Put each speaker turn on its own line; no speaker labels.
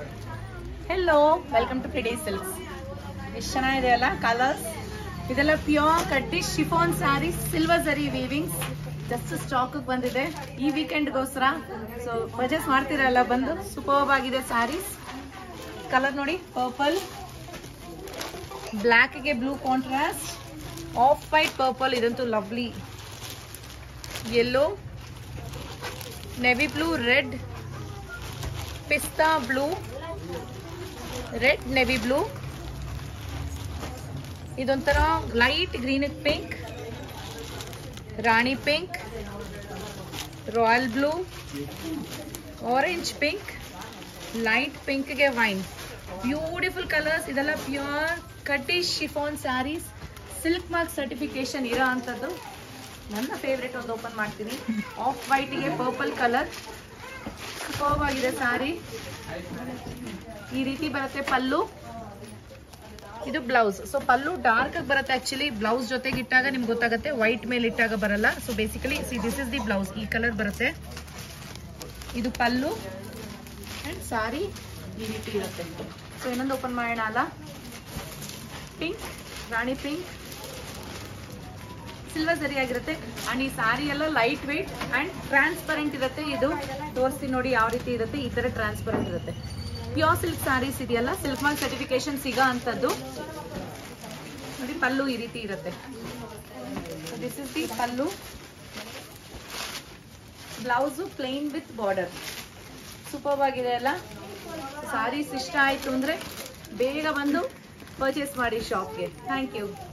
Hello, welcome to Pretty Silks. ಎಷ್ಟು ಚೆನ್ನಾಗಿದೆ ಅಲ್ಲ ಕಲರ್ಸ್. ಇದೆಲ್ಲ ಪ್ಯೂರ್ ಕಟ್ಟಿ chiffon saree, silver zari weavings. Just stock ಬಂದಿದೆ ಈ ವೀಕೆಂಡ್ಗೋಸ್ಕರ. ಸೊ ಪರ್ಚೇಸ್ ಮಾಡ್ತೀರಲ್ಲ ಬಂದು. ಸೂಪರ್ಬ್ ಆಗಿದೆ ಸ್ಯಾರೀಸ್. ಕಲರ್ ನೋಡಿ, ಪರ್ಪಲ್, ಬ್ಲ್ಯಾಕ್ ಗೆ blue contrast, off white purple, ಇದಂತೂ lovely. Yellow, navy blue, red, ಪಿಸ್ತಾ ಬ್ಲೂ, ರೆಡ್ ನೇವಿ ಬ್ಲೂ, ಇದೊಂಥರ ಲೈಟ್ ಗ್ರೀನ್ ಪಿಂಕ್, ರಾಣಿ pink, royal blue, orange pink, light pink ಗೆ ವೈನ್. Beautiful colours. ಇದೆಲ್ಲ pure ಕಟ್ಟಿ chiffon saris, silk mark certification ಇರೋ ಅಂಥದ್ದು. ನನ್ನ ಫೇವ್ರೇಟ್ ಒಂದು ಓಪನ್ ಮಾಡ್ತೀನಿ. ಆಫ್ ವೈಟ್ ಗೆ ಪರ್ಪಲ್ ಕಲರ್, ಸೂಪರ್ಬ್ ಆಗಿದೆ ಸ್ಯಾರಿ. ಈ ರೀತಿ ಬರುತ್ತೆ ಪಲ್ಲು. ಇದು ಬ್ಲೌಸ್. ಸೊ ಪಲ್ಲು ಡಾರ್ಕ್ ಆಗಿ ಬರುತ್ತೆ. ಆಕ್ಚುಲಿ ಬ್ಲೌಸ್ ಜೊತೆಗೆ ಇಟ್ಟಾಗ ನಿಮ್ಗೆ ಗೊತ್ತಾಗುತ್ತೆ, ವೈಟ್ ಮೇಲೆ ಇಟ್ಟಾಗ ಬರಲ್ಲ. So basically this is the blouse. ಈ ಕಲರ್ ಬರುತ್ತೆ. ಇದು ಪಲ್ಲು ಅಂಡ್ ಸಾರಿ ಈ ರೀತಿ ಇರುತ್ತೆ. ಸೊ ಇನ್ನೊಂದು ಓಪನ್ ಮಾಡೋಣ ಅಲ್ಲ. ಪಿಂಕ್, ರಾಣಿ ಪಿಂಕ್, ಸಿಲ್ವರ್ ಸರಿ ಆಗಿರುತ್ತೆ. ಅಂಡ್ ಈ ಸಾರಿ ಎಲ್ಲ ಲೈಟ್ ವೇಟ್ ಅಂಡ್ ಟ್ರಾನ್ಸ್ಪರೆಂಟ್ ಇರುತ್ತೆ. ಇದು ತೋರಿಸ್ತೀನಿ ನೋಡಿ ಯಾವ ರೀತಿ ಇರುತ್ತೆ. ಈ ತರ ಟ್ರಾನ್ಸ್ಪರೆಂಟ್ ಇರುತ್ತೆ. ಪ್ಯೂರ್ ಸಿಲ್ಕ್ ಸ್ಯಾರೀಸ್ ಇದೆಯಲ್ಲ, ಸಿಲ್ಕ್ ಮಾರ್ಕ್ ಸರ್ಟಿಫಿಕೇಶನ್ ಸಿಗೋ ಅಂತದ್ದು. ನೋಡಿ ಪಲ್ಲು ಈ ರೀತಿ ಇರುತ್ತೆ. This is the pallu. Blouse plain with border. Superb ಆಗಿದೆ ಅಲ್ಲ. ಸಾರೀಸ್ ಇಷ್ಟ ಆಯ್ತು ಅಂದ್ರೆ ಬೇಗ ಬಂದು ಪರ್ಚೇಸ್ ಮಾಡಿ ಶಾಪ್ಗೆ. Thank you.